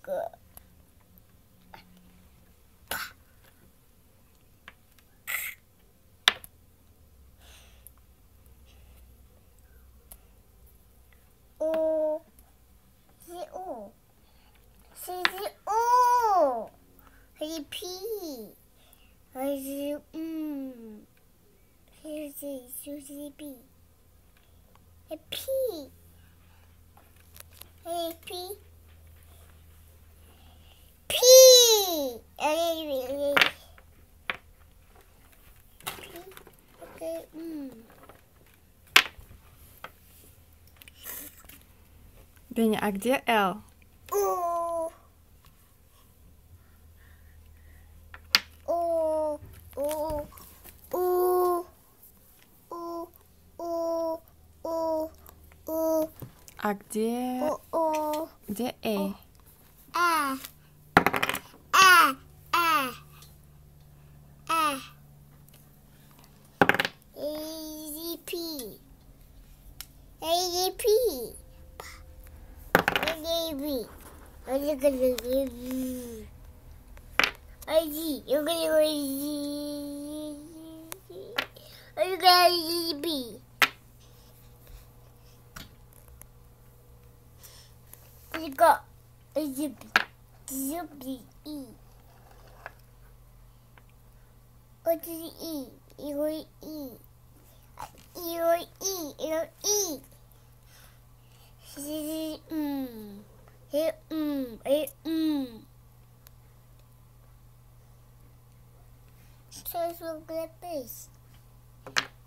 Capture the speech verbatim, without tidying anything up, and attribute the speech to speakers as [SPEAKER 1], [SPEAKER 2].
[SPEAKER 1] 个。O，是 O，是是 O，还是 P， 还是嗯，还是就是 B， 还 P， 还 P， P， 哎哎哎，嗯。
[SPEAKER 2] Deň, a kde je L?
[SPEAKER 1] O, O, O, O, O, O, O, O,
[SPEAKER 2] A kde,
[SPEAKER 1] O, O,
[SPEAKER 2] kde je E?
[SPEAKER 1] A, A, A, A, A, P, A, P, A, B, A, B, I G, you're gonna go G. You're gonna B. You got Z, Z, E. What is E? You go E. You go E. You go E. Z, mm. Here, mm. Here, mm. So, so, good, please.